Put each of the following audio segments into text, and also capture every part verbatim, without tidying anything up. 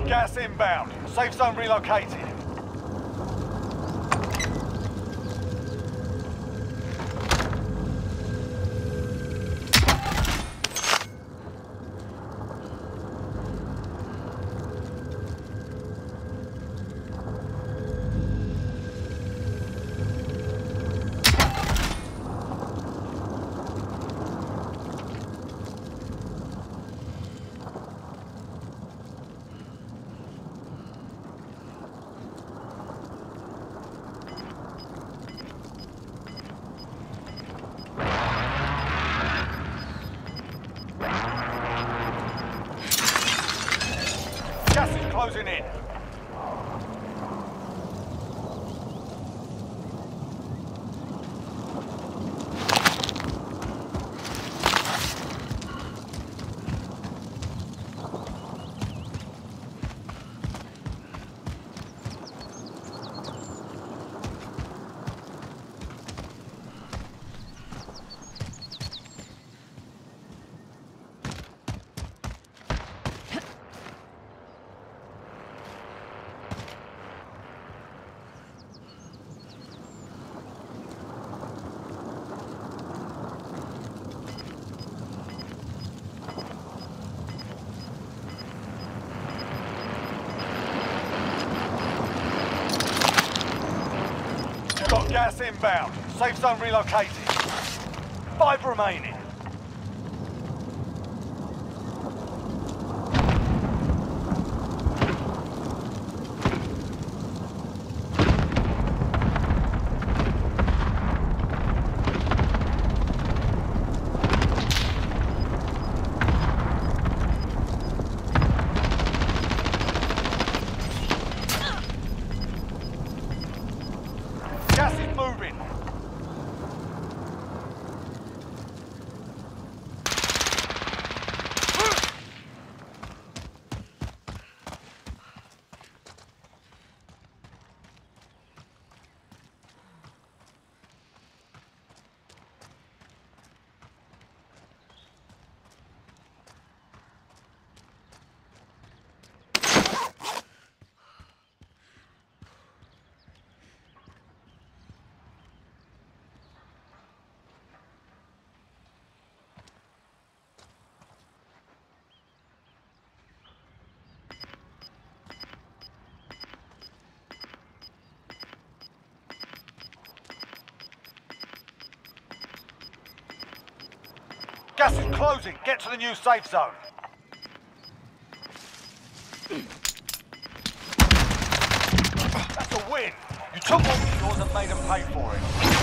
Got gas inbound. Safe zone relocated. Gas is closing in. Got gas inbound. Safe zone relocated. Five remaining. Gas is moving. Gas is closing. Get to the new safe zone. That's a win. You took what was yours and made them pay for it.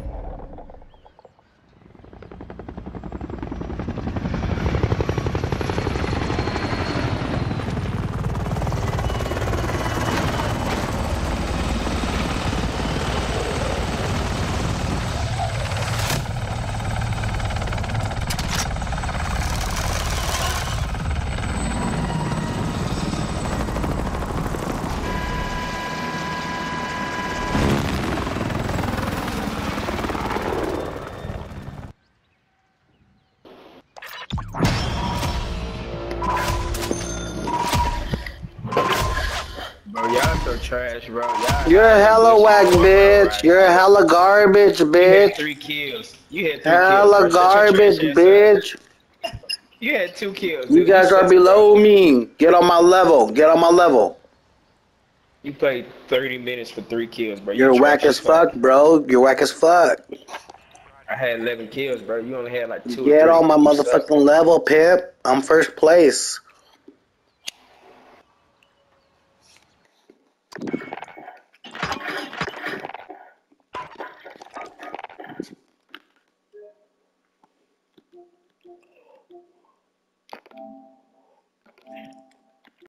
Bro, y'all so trash, bro. Y'all, You're a hella whack, bitch. You're a hella garbage, You had bitch. three kills. You had three Hella kills. bro. Shut your garbage, trash ass bitch. up. You had two kills. You dude. guys are suck, below bro. me. Get on my level. Get on my level. You played thirty minutes for three kills, bro. You You're trash whack as fuck, bro. You're whack as fuck. I had eleven kills, bro. You only had like two or Get three. on my You suck. motherfucking level, pimp. I'm first place.